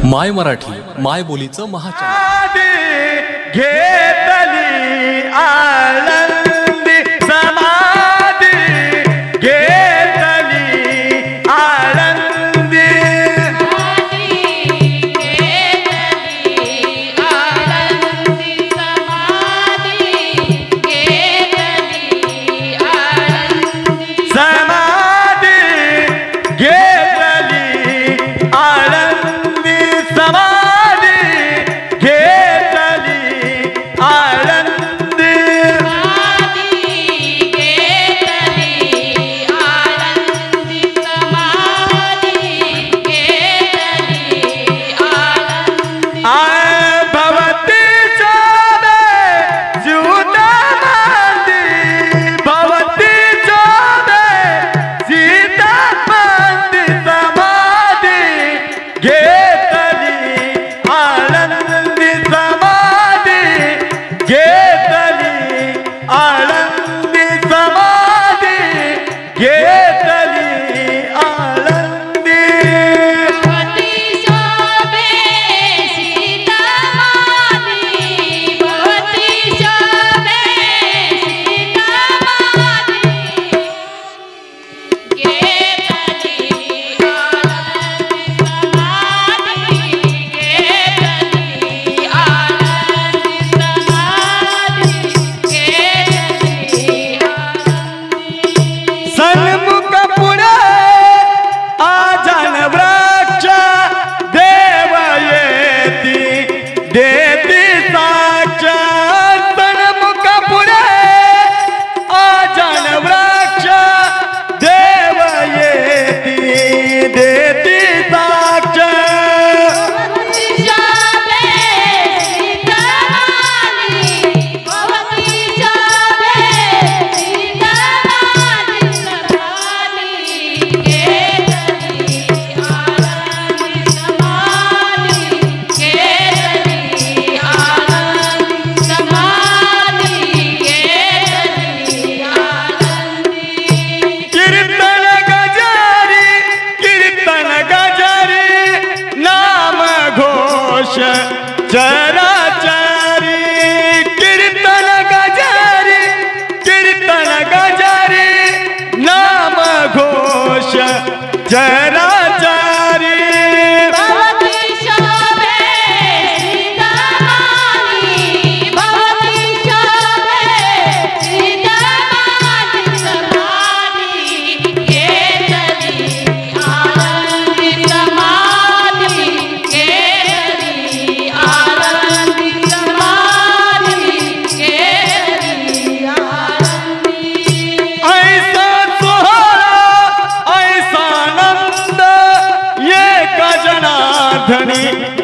माय मराठी माय बोलीचं महाचॅनल घेतली आळंदी समाधी घेतली आळंदी समाधी घेतली आळंदी समाधी घेतली आळंदी भवती चोरे सीता मांदी भवती चोरे सीता मांदी समाधी घेतली आळंदी समाधी घेतली आळंदी समाधी घेतली आळंदी सन्मुख पुढे आजन वृक्ष देव येती देती साक्ष सन्मुख पुढे आजन वृक्ष देव येती देती साक्ष चराचरी कीर्तन गजारी नाम घोष चराचरी धनी